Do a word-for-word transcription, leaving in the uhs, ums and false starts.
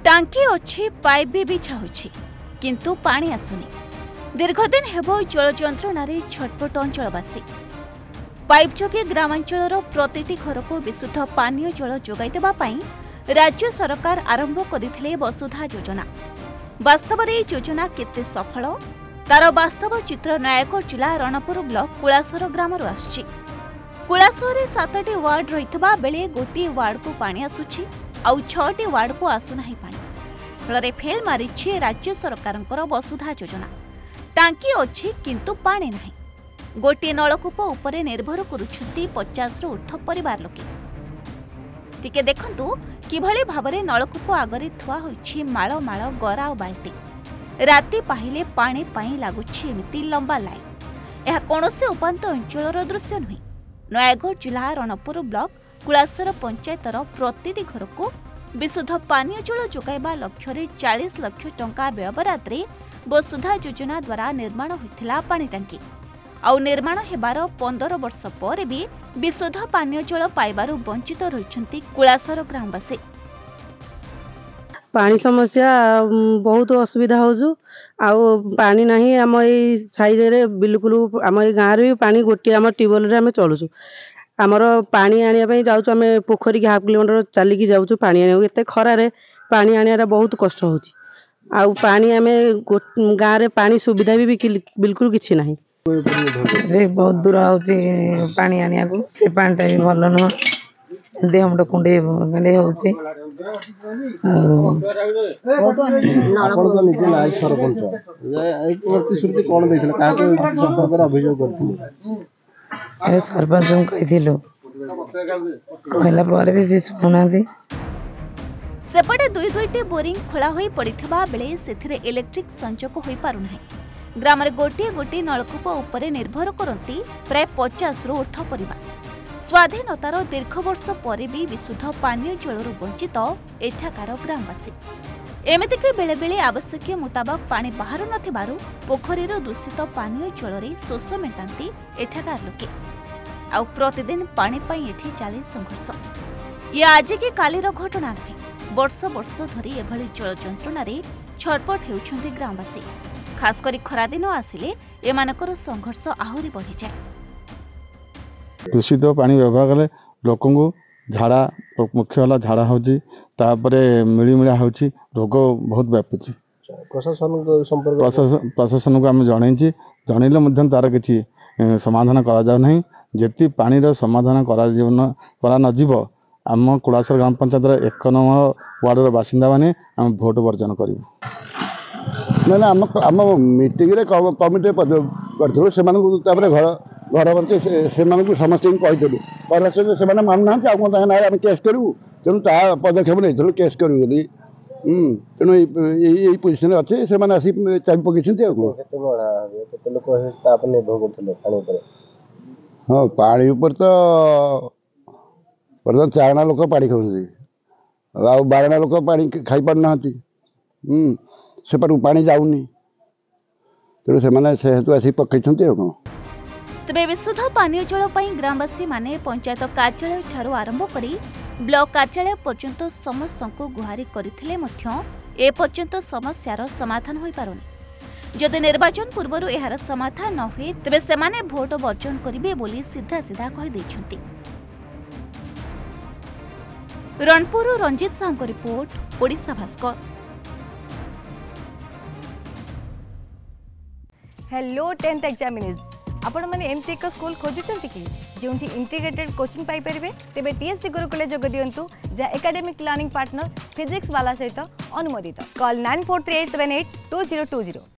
टांकी अच्छी पाइप भी बिछा होछि किंतु पानी आसुनी। दीर्घदिन हेबो जल जंत्रणारे छटपट अंचलवासी। पाइप जोगे ग्रामांचलर प्रतिटी घर को विशुद्ध पानीय जल जोगाई देबा पई राज्य सरकार आरंभ करथिले वसुधा योजना। वास्तव में योजना केते सफल तार वास्तव चित्र नयागढ़ जिला रणपुर ब्लॉक कुलासर ग्राम आसछि। कुलासर सातटी वार्ड रहितबा बेले गोटी वार्ड को पानी आसुछि आउ छटी वार्ड को आसुनाही पानी। फल फेल मारिछि राज्य सरकारंकर वसुधा योजना। टांकी अच्छी किंतु पानी नाही। गोटे नलकूप उपरे निर्भर करुछंती पचास रु ऊर्ध्व परिवार लोके। टिके देखंतु किभଳି भाबरे नलकूप आगरे थुआ होइछि माळ माळ गरा और बाल्टी। राति पाहिले पानी पाई लागुछि एमिति लंबा लाइन। यह कोनोसे उपांत अंचलर दृश्य नुहे। नयागढ़ जिला रणपुर ब्लॉक कुलासर पंचायतर प्रतिटी घर को विशुद्ध पानीय जल जोगाइबा लक्ष्य चालीस लाख टंका व्यवहार वसुधा योजना द्वारा निर्माण होइथिला पानी टांकी। आउ निर्माण हेबार पंदर वर्ष पर भी विशुद्ध पानीय जल पाइबारु वंचित रहिछंती कुलासर ग्रामवासी। पानी समस्या बहुत असुविधा होजु। आउ पानी नाही हम ए साइड रे बिल्कुल हम ए गाँव रे पानी गोटे हम ट्यूबवेल रे हम चलुछु। हमर पानी आनिया पई जाउछु हम पोखरी के हाफ किलोमीटर चली की जाउछु पानी आनिया। एते खरा रे पानी आनिया बहुत कष्ट होची। आउ पानी हमें गाँव रे पानी सुविधा भी बिल्कुल किछि नाही। रे बहुत दूर होची पानी आनिया को से पानीटा भी भल न देह मुंड कुंडे गंडे होची। आपण तो निजे नायक सरपंच ए प्रतिश्रुति कोन दैथिले का के संपर्क रे अभियोग करथिले ए सरपंच को कहिथिलो कहला पर भी से सुनादी। सेपटे दुई दुईटी बोरिंग खोला होई पड़िथिबा बेले सेथिरे इलेक्ट्रिक संचोग होई पारु नाही। ग्राम रे गोटे गोटे नलकूप उपरे निर्भर करती प्राय पचास रु ऊर्ध्व परिवार। स्वाधीनतार दीर्घ वर्ष पर भी विशुद्ध पानीय जलरू वंचित एठाकार ग्रामवासी। एमितिक बेले बेले आवश्यक मुताबक पानी बाहर नथिबारु पोखरीर दूषित पानीय जल रे शोष मेटांती एठाकार लोके। आउ प्रतिदिन पानी पाई एठी चाली संघर्ष। ये आज की कालीर घटना नहे। वर्ष वर्ष धरी एभली जल जंत्रणारे छटपट हेउछंती ग्रामवासी। खास करी खरा दिन आसिले एमानकर संघर्ष आहुरी बढ़ी जाए। दूषित पानी व्यवहार कले लोकन को झाड़ा मुख्य वाला झाड़ा होची तापरे मिलीमिला होची रोग बहुत व्यापुची। प्रशासन को संपर्क प्रशासन प्रशासन को हम जणैछि जणैले मध्यम तार किछि समाधान करा जाउ नहीं। जेति पानी रो समाधान करा जीवन करा न जीव आम कुलासर ग्राम पंचायत एक नंबर वार्ड रो बासिंदा माने हम भोट वर्जन करिवु। ना ना आम आम मीटिंग रे कमिटी करथु से माने तापरे घर घर बंते से माने को समस्त कहितलु पर से माने मान ना आ कोन ना हम केस करू तेनु ता पदक्षेप नै केस करू बोली हम तेनु एई पोजीशन अछि से माने आसी चाबी पकिछन्ते आ को केते बडा केते लोक ता पर निर्भर करथले पानी पर। हां पानी ऊपर तो प्रधान चारना लोक पानी खाउछी आ बारना लोक पानी खाइ पर नाहती। हम से पर पानी जाउनी तेनु से माने से हेतु आसी पकिछन्ते आ को। तबे विशुद्ध पानीय जल पाई ग्रामवासी माने पंचायत कार्यालय ठारू आरंभ करी ब्लॉक कार्यालय पर्यंत समस्त को गुहारी करथिले मध्य ए पर्यंत समस्यार समाधान होई पारुनी। जदि निर्वाचन पूर्व एहार समाधान न हुए तबे सेमाने भोट वर्जन करिवे बोली सीधा सीधा कहि दैछंती। Ranpur Ranjit Sahu report Odisha Bhaskar. Hello tenth examinees आपण मैंने एमती एक स्कूल खोजुंट कि जो इंटीग्रेटेड कोचिंग पाई परिबे तेबे टीएससी गुरुकुल जोग दियंतु जहाँ एकेडमिक लर्निंग पार्टनर फिजिक्स वाला सहित अनुमोदित। Call nine four three eight seven eight two zero two zero.